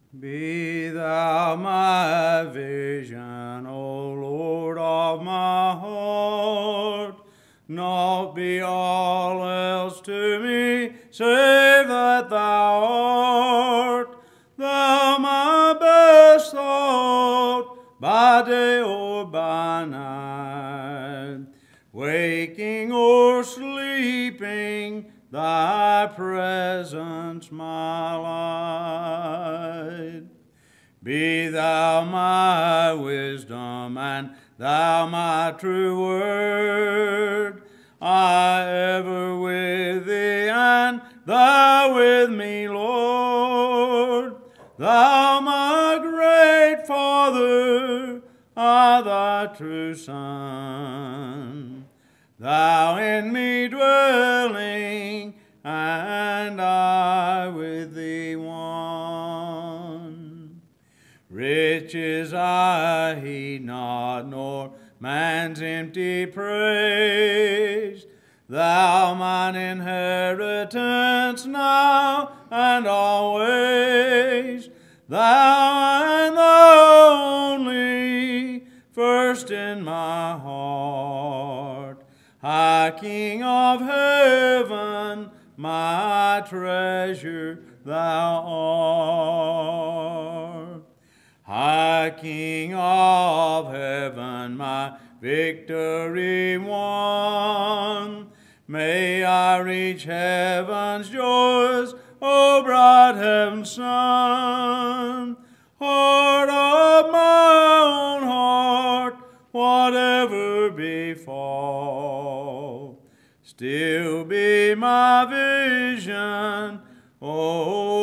Be thou my vision, O Lord of my heart, naught be all else to me, save that thou art. Thou my best thought, by day or by night, waking or sleeping, thy presence my light. Be thou my wisdom, and thou my true word. I ever with thee, and thou with me, Lord. Thou my great Father, I thy true Son. Thou in me dwelling, and I with thee one. Riches I heed not, nor man's empty praise. Thou mine inheritance now and always. Thou and thou only, first in my heart. High King of heaven, my treasure thou art. High King of heaven, my victory won. May I reach heaven's joys, O bright heaven's sun. Heart of my own heart, whatever befall, still be my vision, O